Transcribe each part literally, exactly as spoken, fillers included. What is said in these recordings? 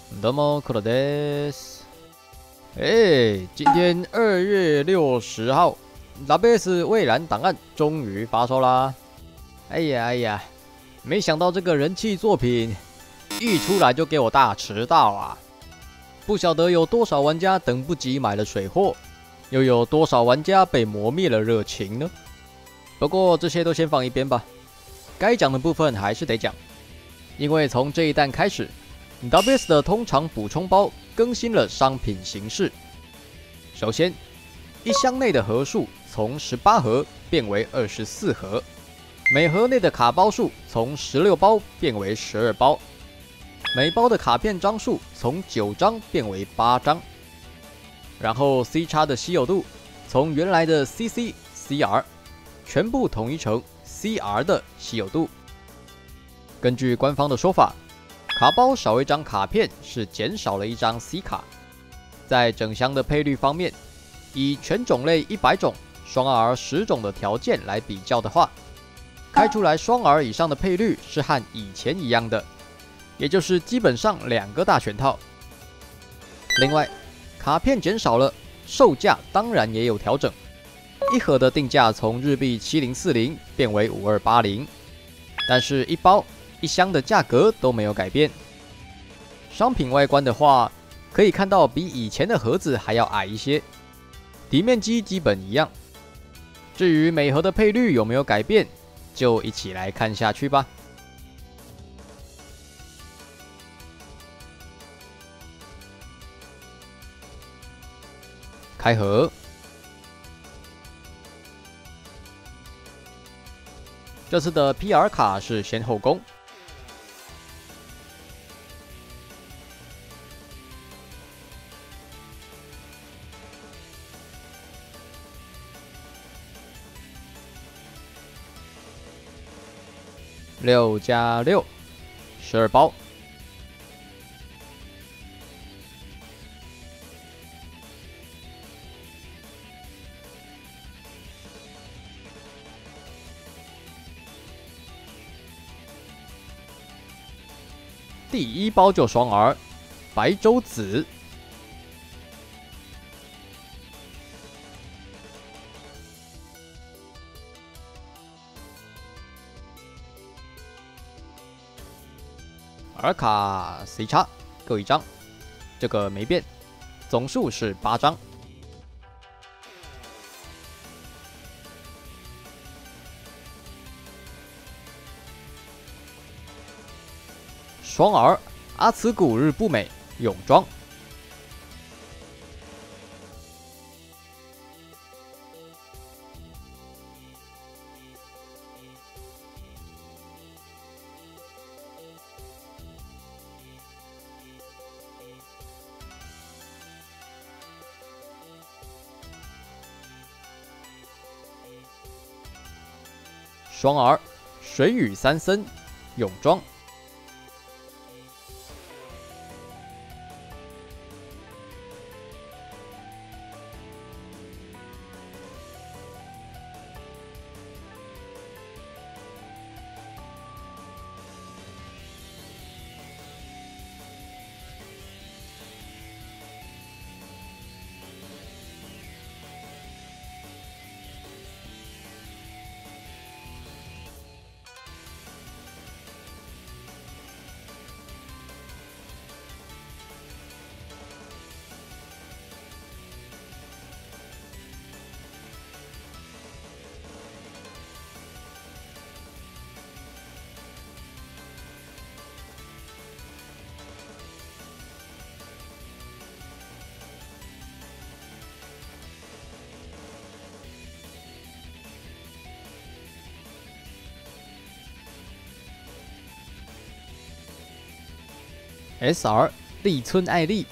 どうも、黒です。哎，今天二月六十号 ，W S 蔚蓝档案终于发售啦！哎呀哎呀，没想到这个人气作品一出来就给我大迟到啊！不晓得有多少玩家等不及买了水货，又有多少玩家被磨灭了热情呢？不过这些都先放一边吧，该讲的部分还是得讲，因为从这一弹开始。W S 的通常补充包更新了商品形式。首先，一箱内的盒数从十八盒变为二十四盒，每盒内的卡包数从十六包变为十二包，每包的卡片张数从九张变为八张。然后 C 叉的稀有度从原来的 C C、C R 全部统一成 C R 的稀有度。根据官方的说法，卡包少一张卡片是减少了一张 C 卡。在整箱的配率方面，以全种类一百种、双 R 十种的条件来比较的话，开出来双 R 以上的配率是和以前一样的，也就是基本上两个大全套。另外，卡片减少了，售价当然也有调整，一盒的定价从日币七零四零变为五二八零，但是一包。一箱的价格都没有改变。商品外观的话，可以看到比以前的盒子还要矮一些，底面积基本一样。至于每盒的配率有没有改变，就一起来看下去吧。开盒。这次的 P R 卡是先后攻。六加六，十二包。第一包就双 R， 白周子。R 卡 C 叉各一张，这个没变，总数是八张。双 R 阿茨古日不美泳装。双 R 水羽三森泳装。S R 立村爱丽。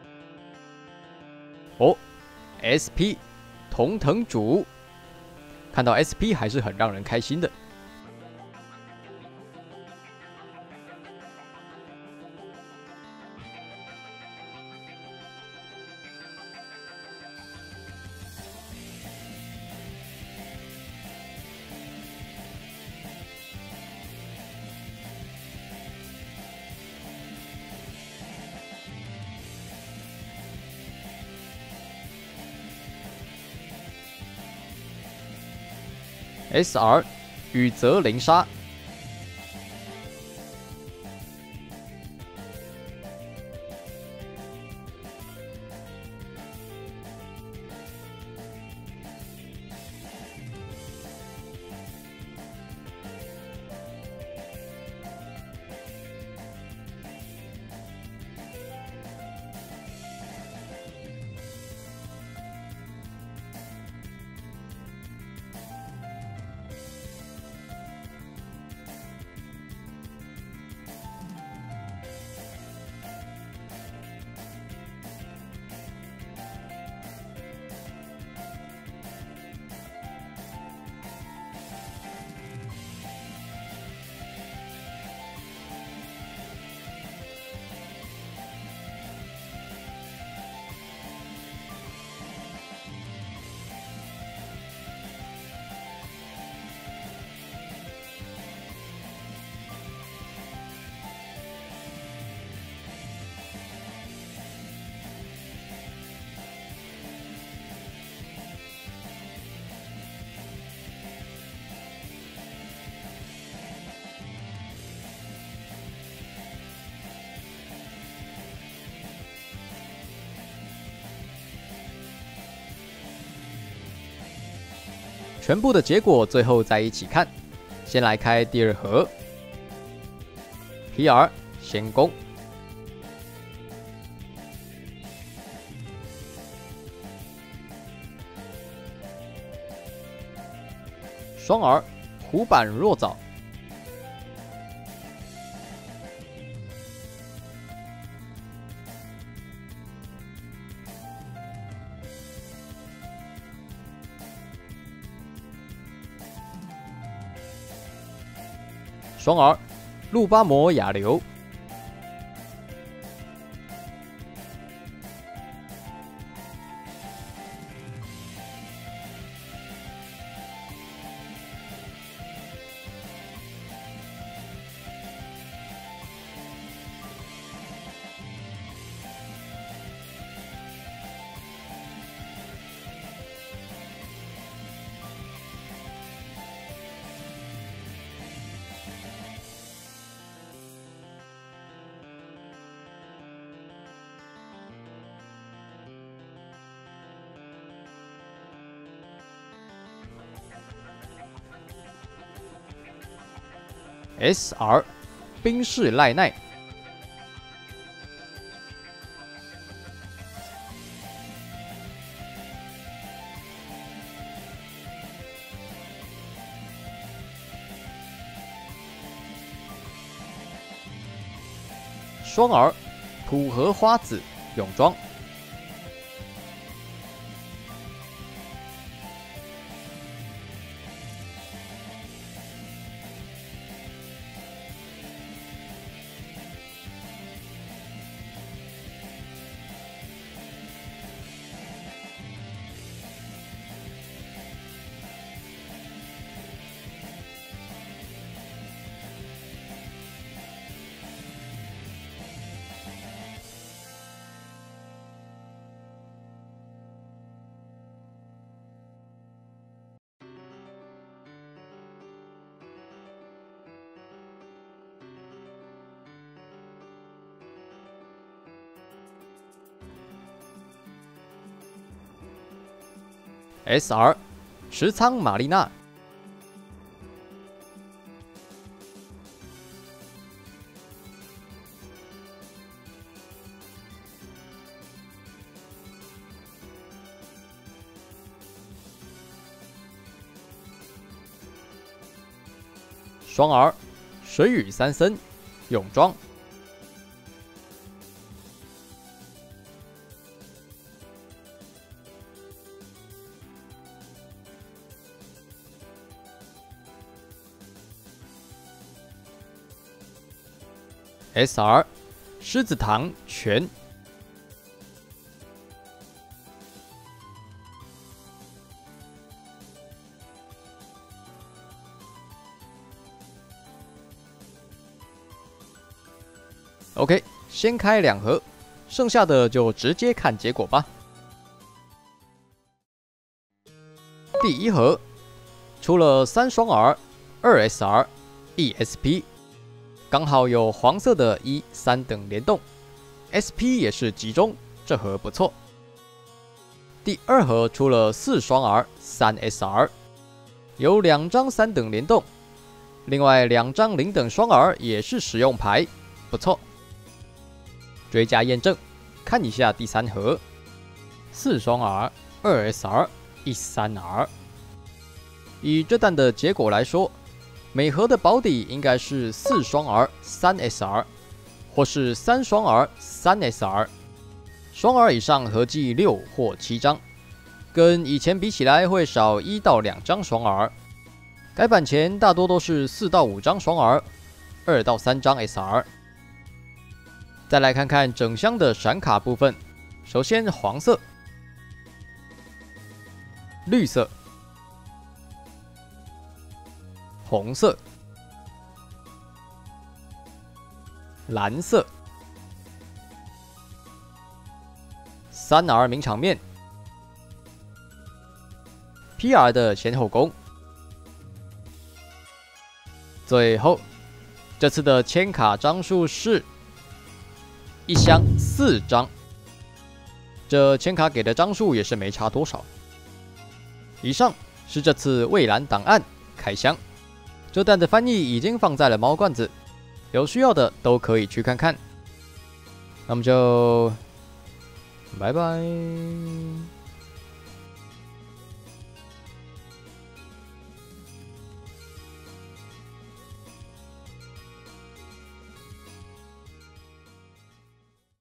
哦 ，S P 同藤主看到 S P 还是很让人开心的。S R 雨泽灵鲨，全部的结果最后再一起看。先来开第二盒 ，P R 先攻，双 R 虎板弱藻，双 R 路巴摩亚流，S R 冰室赖奈，双 R 普和花子泳装。S R 石仓玛丽娜，双 R 水羽三森泳装。 S R 狮子堂全。OK， 先开两盒，剩下的就直接看结果吧。第一盒出了三双 R、二 S R、一 S P， 刚好有黄色的一三等联动 ，S P 也是集中，这盒不错。第二盒出了四双 R、三 S R， 有两张三等联动，另外两张零等双 R 也是实用牌，不错。追加验证，看一下第三盒，四双 R、二 S R、一三 R。以这弹的结果来说，每盒的保底应该是四双 R、三 S R， 或是三双 R、三 S R， 双 R 以上合计六或七张，跟以前比起来会少一到两张双 R。改版前大多都是四到五张双 R， 二到三张 S R。再来看看整箱的闪卡部分，首先黄色、绿色、红色、蓝色、三 R 名场面、P R 的前后攻，最后这次的签卡张数是一箱四张，这签卡给的张数也是没差多少。以上是这次蔚蓝档案开箱，这弹的翻译已经放在了猫罐子，有需要的都可以去看看。那么就拜拜。